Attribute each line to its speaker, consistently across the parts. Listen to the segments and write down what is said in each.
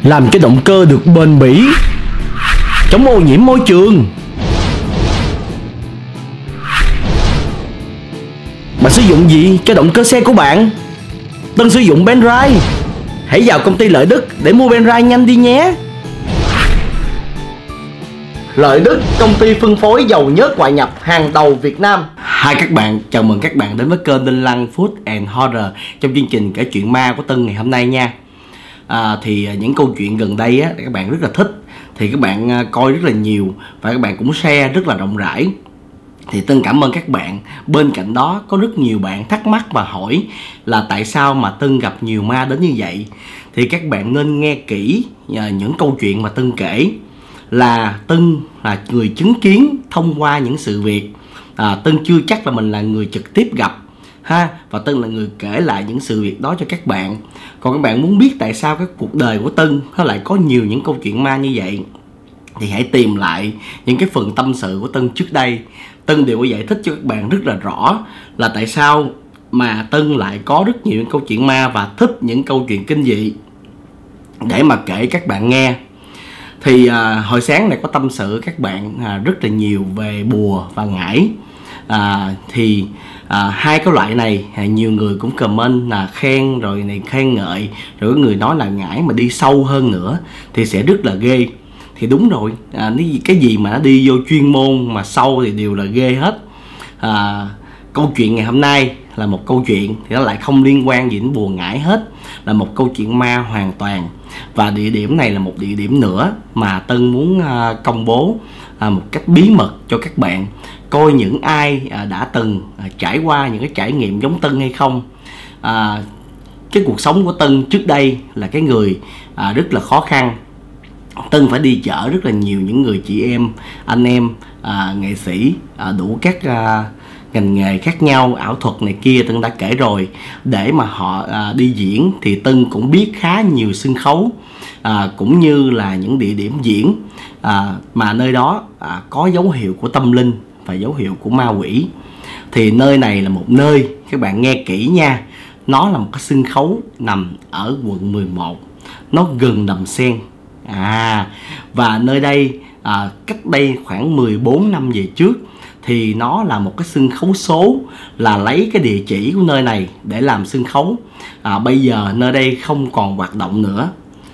Speaker 1: làm cho động cơ được bền bỉ, chống ô nhiễm môi trường. Bạn sử dụng gì cho động cơ xe của bạn? Tân sử dụng Penrite. Hãy vào công ty Lợi Đức để mua Penrite nhanh đi nhé. Lợi Đức, công ty phân phối dầu nhớt ngoại nhập hàng đầu Việt Nam. Hai các bạn, chào mừng các bạn đến với kênh Đinh Lăng Food and Horror trong chương trình kể chuyện ma của Tân ngày hôm nay nha. Thì những câu chuyện gần đây á, các bạn rất là thích, thì các bạn coi rất là nhiều và các bạn cũng share rất là rộng rãi. Thì Tân cảm ơn các bạn. Bên cạnh đó có rất nhiều bạn thắc mắc và hỏi là tại sao mà Tân gặp nhiều ma đến như vậy. Thì các bạn nên nghe kỹ những câu chuyện mà Tân kể, là Tân là người chứng kiến thông qua những sự việc. Tân chưa chắc là mình là người trực tiếp gặp ha, và Tân là người kể lại những sự việc đó cho các bạn. Còn các bạn muốn biết tại sao cái cuộc đời của Tân nó lại có nhiều những câu chuyện ma như vậy, thì hãy tìm lại những cái phần tâm sự của Tân trước đây. Tân đều có giải thích cho các bạn rất là rõ là tại sao mà Tân lại có rất nhiều những câu chuyện ma và thích những câu chuyện kinh dị để mà kể các bạn nghe. Thì hồi sáng này có tâm sự các bạn rất là nhiều về bùa và ngải. Hai cái loại này nhiều người cũng comment là khen rồi này, khen ngợi, rồi có người nói là ngải mà đi sâu hơn nữa thì sẽ rất là ghê. Thì đúng rồi, cái gì mà nó đi vô chuyên môn mà sâu thì đều là ghê hết. Câu chuyện ngày hôm nay là một câu chuyện thì nó lại không liên quan gì đến bùa ngải hết, là một câu chuyện ma hoàn toàn. Và địa điểm này là một địa điểm nữa mà Tân muốn công bố một cách bí mật cho các bạn, coi những ai đã từng trải qua những cái trải nghiệm giống Tân hay không. Cái cuộc sống của Tân trước đây là cái người rất là khó khăn. Tân phải đi chợ rất là nhiều những người chị em, anh em, nghệ sĩ đủ các ngành nghề khác nhau, ảo thuật này kia Tân đã kể rồi. Để mà họ đi diễn thì Tân cũng biết khá nhiều sân khấu, cũng như là những địa điểm diễn mà nơi đó có dấu hiệu của tâm linh và dấu hiệu của ma quỷ. Thì nơi này là một nơi, các bạn nghe kỹ nha, nó là một cái sân khấu nằm ở quận 11, nó gần Đầm Sen. Và nơi đây cách đây khoảng 14 năm về trước thì nó là một cái sân khấu số, là lấy cái địa chỉ của nơi này để làm sân khấu. Bây giờ nơi đây không còn hoạt động nữa.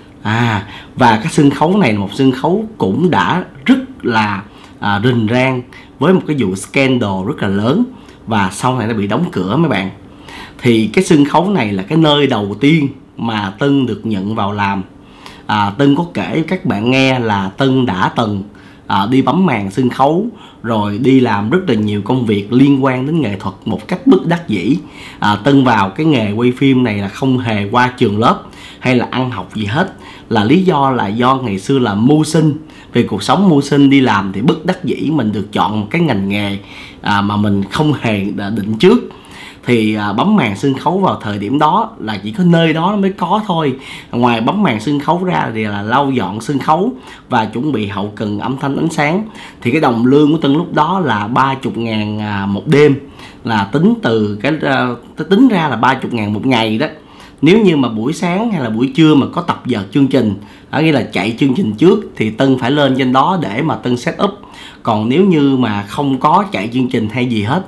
Speaker 1: Và cái sân khấu này là một sân khấu cũng đã rất là rình rang với một cái vụ scandal rất là lớn, và sau này nó bị đóng cửa mấy bạn. Thì cái sân khấu này là cái nơi đầu tiên mà Tân được nhận vào làm. Tân có kể các bạn nghe là Tân đã từng đi bấm màn sân khấu, rồi đi làm rất là nhiều công việc liên quan đến nghệ thuật một cách bất đắc dĩ. Tân vào cái nghề quay phim này là không hề qua trường lớp hay là ăn học gì hết, là lý do là do ngày xưa là mưu sinh, vì cuộc sống mưu sinh đi làm thì bất đắc dĩ mình được chọn một cái ngành nghề mà mình không hề định trước. Thì bấm màn sân khấu vào thời điểm đó là chỉ có nơi đó mới có thôi. Ngoài bấm màn sân khấu ra thì là lau dọn sân khấu và chuẩn bị hậu cần âm thanh ánh sáng. Thì cái đồng lương của Tân lúc đó là 30.000 một đêm, là tính từ cái tính ra là 30.000 một ngày đó. Nếu như mà buổi sáng hay là buổi trưa mà có tập giờ chương trình, nghĩa là chạy chương trình trước, thì Tân phải lên trên đó để mà Tân set up. Còn nếu như mà không có chạy chương trình hay gì hết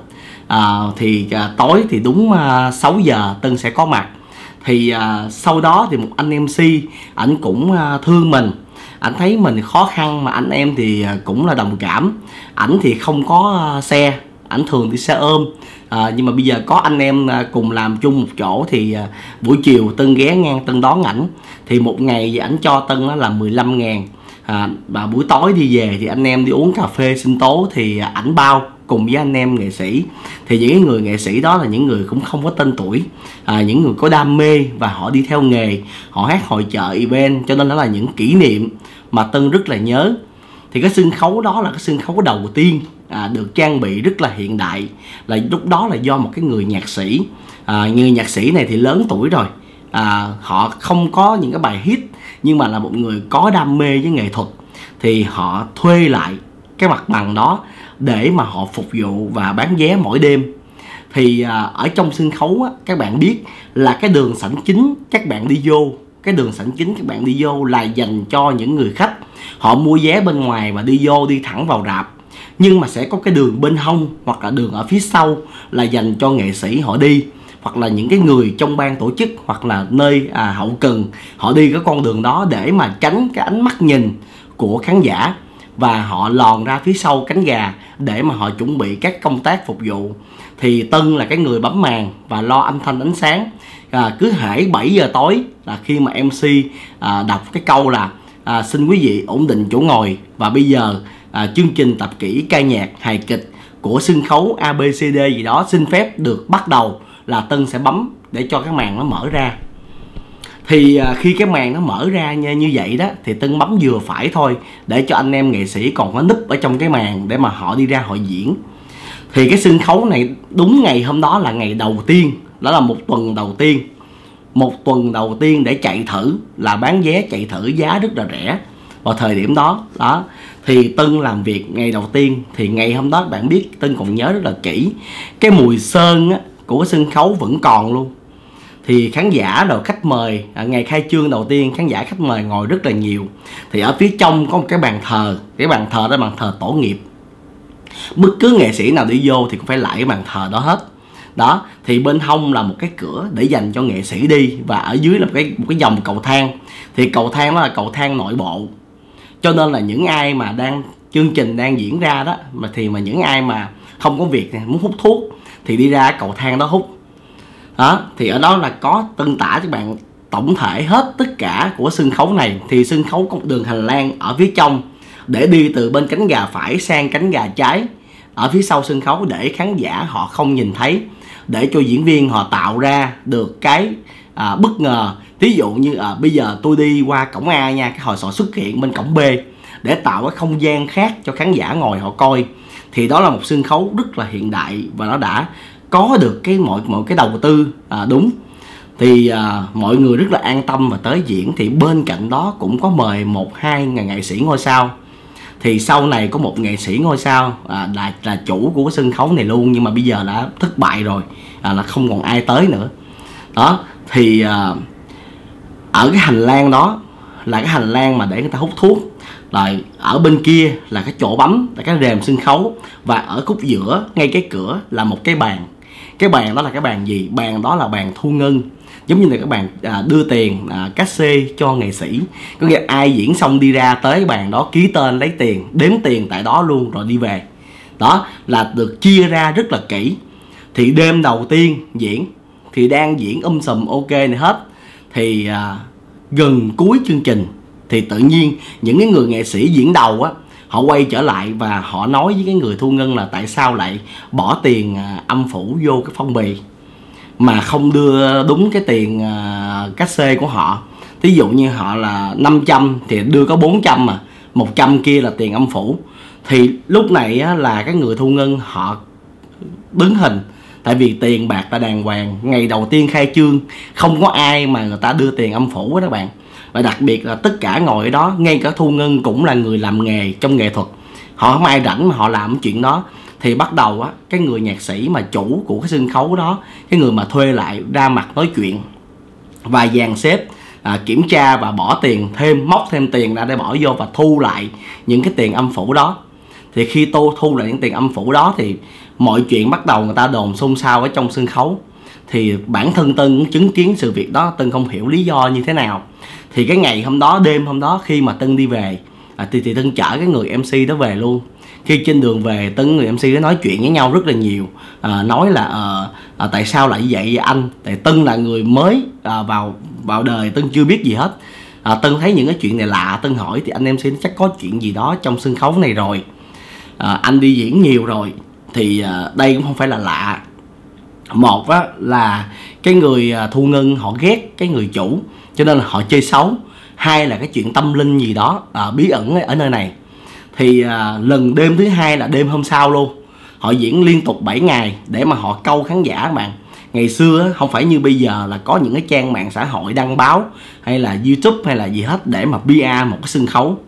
Speaker 1: thì tối thì đúng 6 giờ Tân sẽ có mặt. Thì sau đó thì một anh MC, ảnh cũng thương mình, ảnh thấy mình khó khăn mà anh em thì cũng là đồng cảm. Ảnh thì không có xe, ảnh thường đi xe ôm, nhưng mà bây giờ có anh em cùng làm chung một chỗ thì buổi chiều Tân ghé ngang Tân đón ảnh. Thì một ngày thì ảnh cho Tân là 15.000. Và buổi tối đi về thì anh em đi uống cà phê sinh tố thì ảnh bao cùng với anh em nghệ sĩ. Thì những người nghệ sĩ đó là những người cũng không có tên tuổi, những người có đam mê và họ đi theo nghề, họ hát hội chợ event, cho nên đó là những kỷ niệm mà Tân rất là nhớ. Thì cái sân khấu đó là cái sân khấu đầu tiên được trang bị rất là hiện đại, là lúc đó là do một cái người nhạc sĩ. Người nhạc sĩ này thì lớn tuổi rồi, họ không có những cái bài hit, nhưng mà là một người có đam mê với nghệ thuật. Thì họ thuê lại cái mặt bằng đó để mà họ phục vụ và bán vé mỗi đêm. Thì ở trong sân khấu á, các bạn biết là cái đường sảnh chính các bạn đi vô, cái đường sảnh chính các bạn đi vô là dành cho những người khách họ mua vé bên ngoài và đi vô đi thẳng vào rạp. Nhưng mà sẽ có cái đường bên hông hoặc là đường ở phía sau là dành cho nghệ sĩ họ đi, hoặc là những cái người trong ban tổ chức, hoặc là nơi hậu cần họ đi cái con đường đó để mà tránh cái ánh mắt nhìn của khán giả, và họ lòn ra phía sau cánh gà để mà họ chuẩn bị các công tác phục vụ. Thì Tân là cái người bấm màn và lo âm thanh ánh sáng. Cứ hễ 7 giờ tối là khi mà MC đọc cái câu là xin quý vị ổn định chỗ ngồi, và bây giờ chương trình tập kỹ ca nhạc hài kịch của sân khấu ABCD gì đó xin phép được bắt đầu, là Tân sẽ bấm để cho cái màn nó mở ra. Thì khi cái màn nó mở ra như vậy đó thì Tân bấm vừa phải thôi, để cho anh em nghệ sĩ còn có núp ở trong cái màn để mà họ đi ra họ diễn. Thì cái sân khấu này đúng ngày hôm đó là ngày đầu tiên, đó là một tuần đầu tiên. Một tuần đầu tiên để chạy thử, là bán vé chạy thử giá rất là rẻ vào thời điểm đó. Thì Tân làm việc ngày đầu tiên, thì ngày hôm đó bạn biết Tân còn nhớ rất là kỹ, cái mùi sơn của cái sân khấu vẫn còn luôn. Thì khán giả rồi khách mời, ngày khai trương đầu tiên khán giả khách mời ngồi rất là nhiều. Thì ở phía trong có một cái bàn thờ, cái bàn thờ đó là bàn thờ tổ nghiệp. Bất cứ nghệ sĩ nào đi vô thì cũng phải lại cái bàn thờ đó hết. Đó, thì bên hông là một cái cửa để dành cho nghệ sĩ đi, và ở dưới là một cái dòng cầu thang. Thì cầu thang đó là cầu thang nội bộ. Cho nên là những ai mà chương trình đang diễn ra đó, mà những ai mà không có việc muốn hút thuốc thì đi ra cầu thang đó hút. Đó, thì ở đó là có Tân tả cho bạn tổng thể hết tất cả của sân khấu này. Thì sân khấu có một đường hành lang ở phía trong để đi từ bên cánh gà phải sang cánh gà trái ở phía sau sân khấu, để khán giả họ không nhìn thấy, để cho diễn viên họ tạo ra được cái bất ngờ. Ví dụ như bây giờ tôi đi qua cổng A nha, cái hồi họ xuất hiện bên cổng B để tạo cái không gian khác cho khán giả ngồi họ coi. Thì đó là một sân khấu rất là hiện đại, và nó đã có được cái mọi cái đầu tư đúng. Thì mọi người rất là an tâm và tới diễn. Thì bên cạnh đó cũng có mời 1-2 nghệ sĩ ngôi sao. Thì sau này có một nghệ sĩ ngôi sao là chủ của cái sân khấu này luôn, nhưng mà bây giờ đã thất bại rồi, là không còn ai tới nữa. Đó, thì ở cái hành lang đó là cái hành lang mà để người ta hút thuốc. Rồi ở bên kia là cái chỗ bấm, là cái rèm sân khấu. Và ở khúc giữa ngay cái cửa là một cái bàn. Cái bàn đó là cái bàn gì? Bàn đó là bàn thu ngân, giống như là các bạn đưa tiền cát xê cho nghệ sĩ. Có nghĩa ai diễn xong đi ra tới cái bàn đó ký tên lấy tiền, đếm tiền tại đó luôn rồi đi về. Đó là được chia ra rất là kỹ. Thì đêm đầu tiên diễn thì đang diễn sùm ok này hết. Thì gần cuối chương trình thì tự nhiên những cái người nghệ sĩ diễn đầu họ quay trở lại và họ nói với cái người thu ngân là tại sao lại bỏ tiền âm phủ vô cái phong bì mà không đưa đúng cái tiền cát xê của họ. Ví dụ như họ là 500 thì đưa có 400 mà 100 kia là tiền âm phủ. Thì lúc này là cái người thu ngân họ đứng hình, tại vì tiền bạc là đàng hoàng. Ngày đầu tiên khai trương không có ai mà người ta đưa tiền âm phủ đó các bạn. Và đặc biệt là tất cả ngồi ở đó, ngay cả thu ngân cũng là người làm nghề trong nghệ thuật, họ không ai rảnh mà họ làm chuyện đó. Thì bắt đầu cái người nhạc sĩ mà chủ của cái sân khấu đó, cái người mà thuê lại ra mặt nói chuyện và dàn xếp, kiểm tra và bỏ tiền thêm, móc thêm tiền ra để bỏ vô và thu lại những cái tiền âm phủ đó. Thì khi thu lại những tiền âm phủ đó thì mọi chuyện bắt đầu người ta đồn xôn xao ở trong sân khấu. Thì bản thân Tân cũng chứng kiến sự việc đó, Tân không hiểu lý do như thế nào. Thì cái ngày hôm đó, đêm hôm đó khi mà Tân đi về thì Tân chở cái người MC đó về luôn. Khi trên đường về, Tân người MC đó nói chuyện với nhau rất là nhiều, nói là tại sao lại như vậy anh? Tại Tân là người mới vào đời, Tân chưa biết gì hết. Tân thấy những cái chuyện này lạ, Tân hỏi thì anh MC nó chắc có chuyện gì đó trong sân khấu này rồi. Anh đi diễn nhiều rồi thì đây cũng không phải là lạ. Một là cái người thu ngân họ ghét cái người chủ cho nên là họ chơi xấu. Hai là cái chuyện tâm linh gì đó bí ẩn ở nơi này. Thì lần đêm thứ hai là đêm hôm sau luôn, họ diễn liên tục 7 ngày để mà họ câu khán giả các bạn. Ngày xưa không phải như bây giờ là có những cái trang mạng xã hội đăng báo hay là YouTube hay là gì hết để mà PR một cái sân khấu,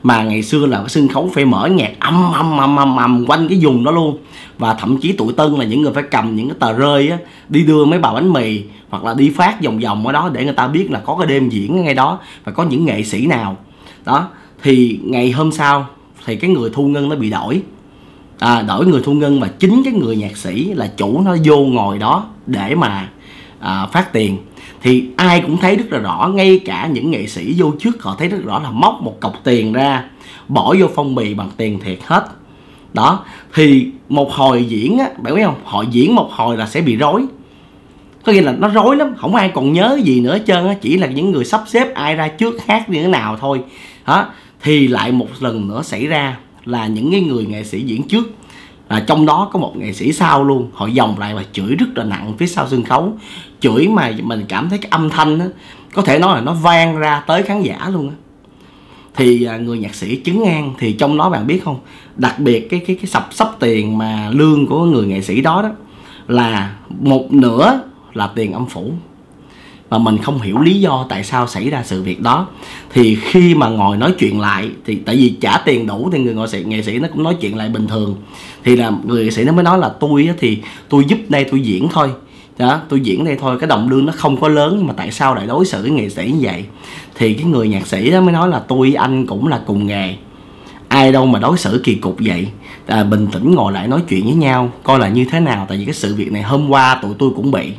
Speaker 1: mà ngày xưa là cái sân khấu phải mở nhạc âm quanh cái vùng đó luôn. Và thậm chí tụi Tân là những người phải cầm những cái tờ rơi á, đi đưa mấy bà bánh mì hoặc là đi phát vòng vòng ở đó để người ta biết là có cái đêm diễn ở ngay đó và có những nghệ sĩ nào đó. Thì ngày hôm sau thì cái người thu ngân nó bị đổi, đổi người thu ngân, và chính cái người nhạc sĩ là chủ nó vô ngồi đó để mà phát tiền. Thì ai cũng thấy rất là rõ, ngay cả những nghệ sĩ vô trước họ thấy rất rõ là móc một cọc tiền ra bỏ vô phong bì bằng tiền thiệt hết đó. Thì một hồi diễn á, bạn biết không, họ diễn một hồi là sẽ bị rối, có nghĩa là nó rối lắm, không ai còn nhớ gì nữa hết trơn á, chỉ là những người sắp xếp ai ra trước hát như thế nào thôi đó. Thì lại một lần nữa xảy ra là những cái người nghệ sĩ diễn trước, trong đó có một nghệ sĩ sau luôn, họ vòng lại và chửi rất là nặng phía sau sân khấu, chửi mà mình cảm thấy cái âm thanh á, có thể nói là nó vang ra tới khán giả luôn á. Thì người nhạc sĩ chứng ngang, thì trong đó bạn biết không, đặc biệt cái sắp tiền mà lương của người nghệ sĩ đó là một nửa là tiền âm phủ, và mình không hiểu lý do tại sao xảy ra sự việc đó. Thì khi mà ngồi nói chuyện lại, thì tại vì trả tiền đủ thì người nghệ sĩ nó cũng nói chuyện lại bình thường. Thì là người nghệ sĩ nó mới nói là tôi thì tôi giúp đây tôi diễn thôi đó, tôi diễn đây thôi, cái đồng lương nó không có lớn, nhưng mà tại sao lại đối xử với nghệ sĩ như vậy? Thì cái người nhạc sĩ đó mới nói là tôi anh cũng là cùng nghề, ai đâu mà đối xử kỳ cục vậy, bình tĩnh ngồi lại nói chuyện với nhau coi là như thế nào, tại vì cái sự việc này hôm qua tụi tôi cũng bị.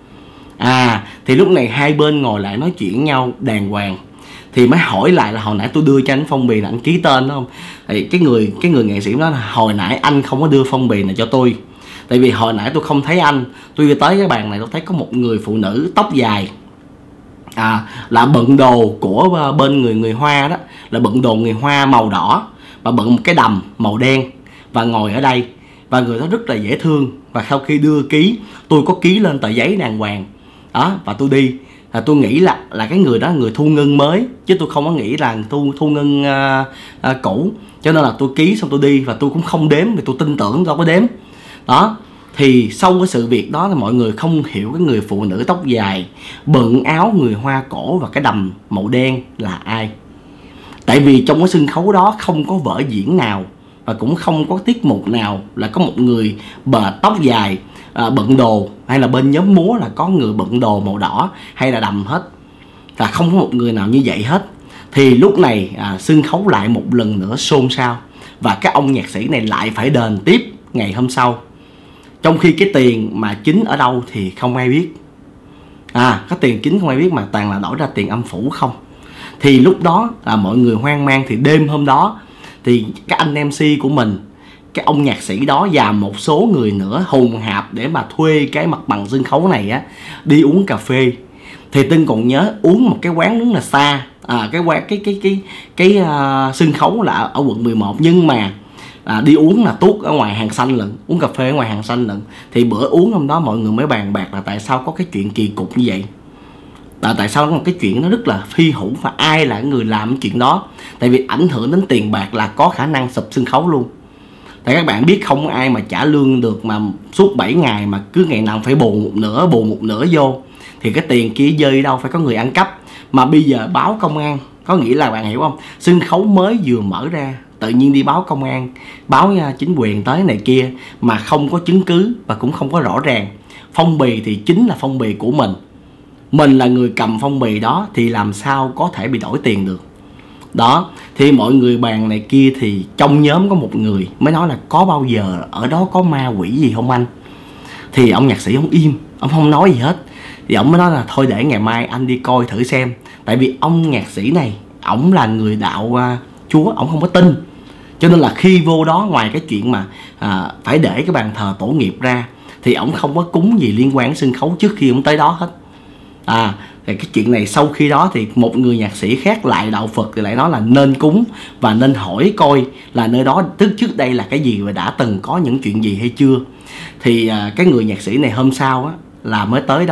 Speaker 1: Thì lúc này hai bên ngồi lại nói chuyện với nhau đàng hoàng, thì mới hỏi lại là hồi nãy tôi đưa cho anh phong bì là anh ký tên đó không? Thì cái người nghệ sĩ đó là hồi nãy anh không có đưa phong bì này cho tôi, tại vì hồi nãy tôi không thấy anh, tôi tới cái bàn này tôi thấy có một người phụ nữ tóc dài, là bận đồ của bên người Hoa đó, là bận đồ người Hoa màu đỏ và bận một cái đầm màu đen và ngồi ở đây, và người đó rất là dễ thương. Và sau khi đưa ký, tôi có ký lên tờ giấy đàng hoàng đó, và tôi đi. Tôi nghĩ là cái người đó người thu ngân mới, chứ tôi không có nghĩ là thu ngân cũ, cho nên là tôi ký xong tôi đi, và tôi cũng không đếm vì tôi tin tưởng, tôi đâu có đếm đó. Thì sau cái sự việc đó thì mọi người không hiểu cái người phụ nữ tóc dài bận áo người Hoa cổ và cái đầm màu đen là ai. Tại vì trong cái sân khấu đó không có vở diễn nào và cũng không có tiết mục nào là có một người tóc dài bận đồ, hay là bên nhóm múa là có người bận đồ màu đỏ hay là đầm hết, là không có một người nào như vậy hết. Thì lúc này sân khấu lại một lần nữa xôn xao, và cái ông nhạc sĩ này lại phải đền tiếp ngày hôm sau, trong khi cái tiền mà chính ở đâu thì không ai biết. Cái tiền chính không ai biết, mà toàn là đổi ra tiền âm phủ không. Thì lúc đó là mọi người hoang mang. Thì đêm hôm đó thì cái anh MC của mình, cái ông nhạc sĩ đó và một số người nữa hùng hạp để mà thuê cái mặt bằng sân khấu này á, đi uống cà phê. Thì Tân còn nhớ uống một cái quán rất là xa, cái sân khấu là ở quận 11, nhưng mà đi uống là tuốt ở ngoài hàng xanh lận, uống cà phê ở ngoài hàng xanh lận. Thì bữa uống hôm đó mọi người mới bàn bạc là tại sao có cái chuyện kỳ cục như vậy, tại sao có một cái chuyện nó rất là phi hữu, và ai là người làm cái chuyện đó. Tại vì ảnh hưởng đến tiền bạc là có khả năng sụp sân khấu luôn. Tại các bạn biết không ai mà trả lương được mà suốt 7 ngày mà cứ ngày nào phải bù một nửa vô, thì cái tiền kia rơi đâu, phải có người ăn cắp. Mà bây giờ báo công an, có nghĩa là bạn hiểu không, sân khấu mới vừa mở ra tự nhiên đi báo công an, báo chính quyền tới này kia mà không có chứng cứ và cũng không có rõ ràng. Phong bì thì chính là phong bì của mình là người cầm phong bì đó, thì làm sao có thể bị đổi tiền được đó. Thì mọi người bàn này kia, thì trong nhóm có một người mới nói là có bao giờ ở đó có ma quỷ gì không anh? Thì ông nhạc sĩ ông im, ông không nói gì hết. Thì ông mới nói là thôi để ngày mai anh đi coi thử xem. Tại vì ông nhạc sĩ này, ổng là người đạo Chúa, ổng không có tin. Cho nên là khi vô đó, ngoài cái chuyện mà phải để cái bàn thờ tổ nghiệp ra, thì ổng không có cúng gì liên quan đến sân khấu trước khi ổng tới đó hết. Thì cái chuyện này sau khi đó thì một người nhạc sĩ khác lại đạo Phật thì lại nói là nên cúng và nên hỏi coi là nơi đó trước đây là cái gì và đã từng có những chuyện gì hay chưa. Thì cái người nhạc sĩ này hôm sau là mới tới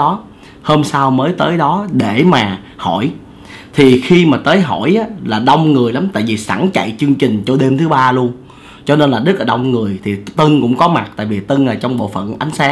Speaker 1: đó, để mà hỏi. Thì khi mà tới hỏi là đông người lắm, tại vì sẵn chạy chương trình cho đêm thứ 3 luôn, cho nên là rất là đông người. Thì Tân cũng có mặt, tại vì Tân là trong bộ phận ánh sáng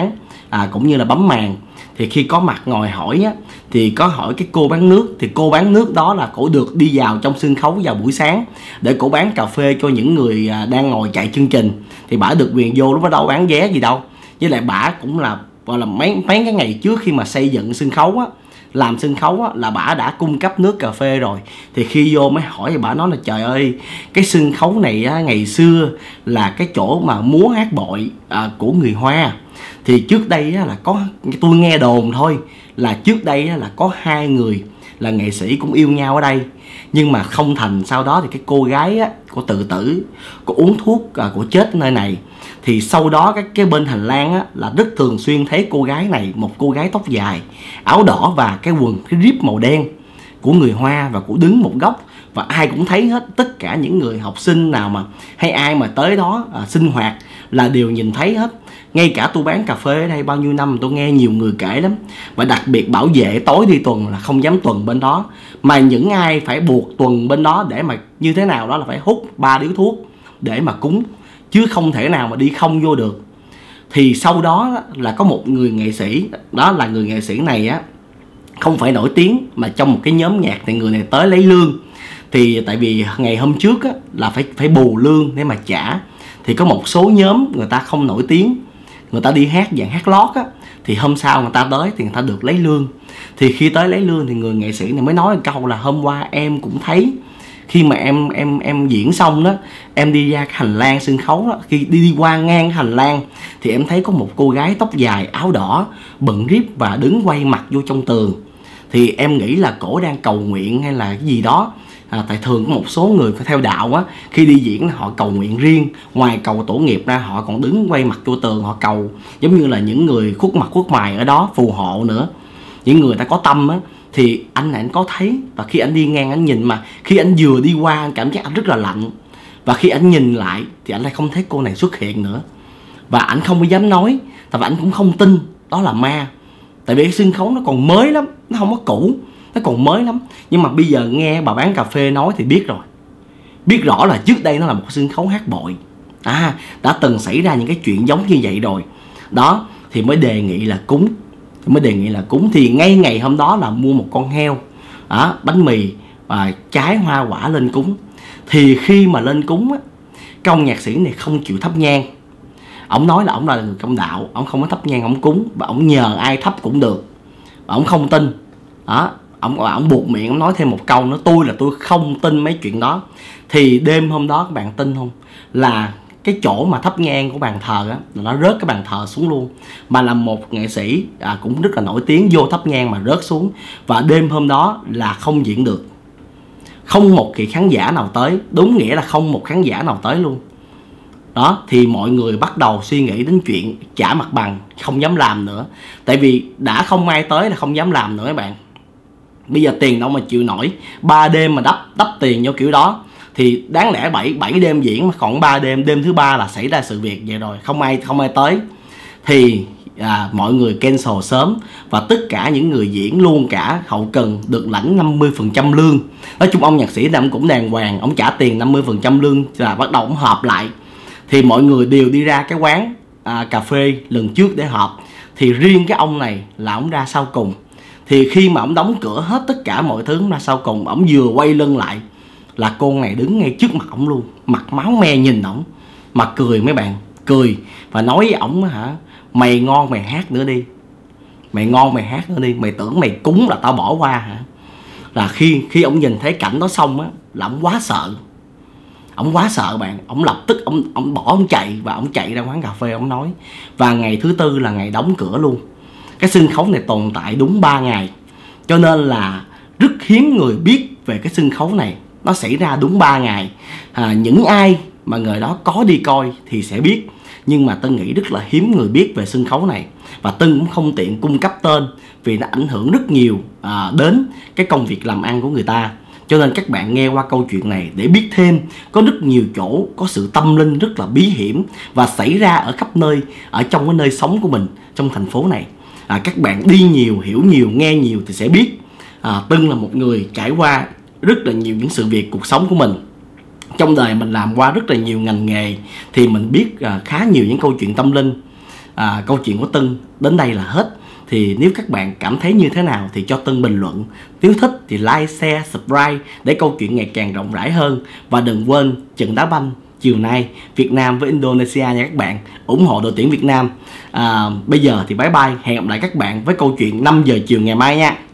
Speaker 1: cũng như là bấm màn. Thì khi có mặt ngồi hỏi á, thì có hỏi cái cô bán nước, thì cô bán nước đó là cổ được đi vào trong sân khấu vào buổi sáng để cổ bán cà phê cho những người đang ngồi chạy chương trình. Thì bả được quyền vô, lúc đó đâu bán vé gì đâu. Với lại bả cũng là gọi là mấy cái ngày trước khi mà xây dựng sân khấu á, làm sân khấu á, là bả đã cung cấp nước cà phê rồi. Thì khi vô mới hỏi thì bả nói là trời ơi, cái sân khấu này á, ngày xưa là cái chỗ mà múa hát bội của người Hoa. Thì trước đây á, là có, tôi nghe đồn thôi, là trước đây á, là có 2 người là nghệ sĩ cũng yêu nhau ở đây, nhưng mà không thành. Sau đó thì cái cô gái á, cô tự tử, cô uống thuốc, cô chết ở nơi này. Thì sau đó cái bên hành lang á, là rất thường xuyên thấy cô gái này, một cô gái tóc dài, áo đỏ và cái quần cái ríp màu đen của người Hoa, và cô đứng một góc và ai cũng thấy hết. Tất cả những người học sinh nào mà hay ai mà tới đó sinh hoạt là đều nhìn thấy hết. Ngay cả tôi bán cà phê ở đây bao nhiêu năm, tôi nghe nhiều người kể lắm. Và đặc biệt bảo vệ tối đi tuần là không dám tuần bên đó, mà những ai phải buộc tuần bên đó để mà như thế nào đó là phải hút 3 điếu thuốc để mà cúng, chứ không thể nào mà đi không vô được. Thì sau đó là có một người nghệ sĩ, đó là người nghệ sĩ này á, không phải nổi tiếng mà trong một cái nhóm nhạc, thì người này tới lấy lương. Thì tại vì ngày hôm trước á, là phải bù lương để mà trả. Thì có một số nhóm người ta không nổi tiếng, người ta đi hát dạng hát lót á, thì hôm sau người ta tới thì người ta được lấy lương. Thì khi tới lấy lương thì người nghệ sĩ này mới nói một câu là hôm qua em cũng thấy khi mà em diễn xong đó, em đi ra cái hành lang sân khấu đó, khi đi qua ngang cái hành lang thì em thấy có một cô gái tóc dài áo đỏ bận ríp và đứng quay mặt vô trong tường. Thì em nghĩ là cổ đang cầu nguyện hay là cái gì đó. Tại thường có một số người theo đạo á, khi đi diễn là họ cầu nguyện riêng, ngoài cầu tổ nghiệp ra họ còn đứng quay mặt vô tường họ cầu, giống như là những người khuất mặt khuất mày ở đó phù hộ nữa, những người ta có tâm á. Thì anh này anh có thấy, và khi anh đi ngang anh nhìn, mà khi anh vừa đi qua anh cảm giác anh rất là lạnh, và khi anh nhìn lại thì anh lại không thấy cô này xuất hiện nữa. Và anh không có dám nói, tại vì anh cũng không tin đó là ma. Tại vì cái sân khấu nó còn mới lắm, nó không có cũ, nó còn mới lắm. Nhưng mà bây giờ nghe bà bán cà phê nói thì biết rồi, biết rõ là trước đây nó là một sân khấu hát bội, đã từng xảy ra những cái chuyện giống như vậy rồi. Đó thì mới đề nghị là cúng. Thì ngay ngày hôm đó là mua một con heo, bánh mì và trái hoa quả lên cúng. Thì khi mà lên cúng á, công nhạc sĩ này không chịu thắp nhang. Ông nói là ông là người công đạo, ông không có thắp nhang ông cúng, và ông nhờ ai thắp cũng được, và ông không tin. Ông buộc miệng, ông nói thêm một câu nữa, tôi không tin mấy chuyện đó. Thì đêm hôm đó các bạn tin không, là cái chỗ mà thắp nhang của bàn thờ á, nó rớt cái bàn thờ xuống luôn. Mà là một nghệ sĩ cũng rất là nổi tiếng vô thắp nhang mà rớt xuống. Và đêm hôm đó là không diễn được, không một kỳ khán giả nào tới, đúng nghĩa là không một khán giả nào tới luôn. Đó thì mọi người bắt đầu suy nghĩ đến chuyện trả mặt bằng, không dám làm nữa. Tại vì đã không ai tới là không dám làm nữa các bạn. Bây giờ tiền đâu mà chịu nổi, 3 đêm mà đắp tiền vô kiểu đó. Thì đáng lẽ 7 đêm diễn mà còn 3 đêm, đêm thứ 3 là xảy ra sự việc vậy rồi, không ai tới. Thì mọi người cancel sớm, và tất cả những người diễn luôn cả hậu cần được lãnh 50% lương. Nói chung ông nhạc sĩ này cũng đàng hoàng, ông trả tiền 50% lương là bắt đầu ông họp lại. Thì mọi người đều đi ra cái quán cà phê lần trước để họp. Thì riêng cái ông này là ông ra sau cùng. Thì khi mà ông đóng cửa hết tất cả mọi thứ ra sau cùng, ông vừa quay lưng lại là cô này đứng ngay trước mặt ổng luôn, mặt máu me nhìn ổng, mà cười mấy bạn, cười và nói với ổng mày ngon mày hát nữa đi, mày tưởng mày cúng là tao bỏ qua hả? Là khi ổng nhìn thấy cảnh đó xong á, là ổng quá sợ bạn. Ổng lập tức ổng bỏ, ổng chạy, và ổng chạy ra quán cà phê ổng nói. Và ngày thứ 4 là ngày đóng cửa luôn. Cái sân khấu này tồn tại đúng 3 ngày, cho nên là rất hiếm người biết về cái sân khấu này. Nó xảy ra đúng 3 ngày. Những ai mà người đó có đi coi thì sẽ biết, nhưng mà Tân nghĩ rất là hiếm người biết về sân khấu này. Và Tân cũng không tiện cung cấp tên, vì nó ảnh hưởng rất nhiều đến cái công việc làm ăn của người ta. Cho nên các bạn nghe qua câu chuyện này để biết thêm, có rất nhiều chỗ có sự tâm linh rất là bí hiểm và xảy ra ở khắp nơi, ở trong cái nơi sống của mình, trong thành phố này. Các bạn đi nhiều, hiểu nhiều, nghe nhiều thì sẽ biết. Tân là một người trải qua rất là nhiều những sự việc cuộc sống của mình. Trong đời mình làm qua rất là nhiều ngành nghề, thì mình biết khá nhiều những câu chuyện tâm linh. câu chuyện của Tân đến đây là hết. Thì nếu các bạn cảm thấy như thế nào thì cho Tân bình luận. Nếu thích thì like, share, subscribe để câu chuyện ngày càng rộng rãi hơn. Và đừng quên trận đá banh chiều nay Việt Nam với Indonesia nha các bạn. Ủng hộ đội tuyển Việt Nam. Bây giờ thì bye bye. Hẹn gặp lại các bạn với câu chuyện 5 giờ chiều ngày mai nha.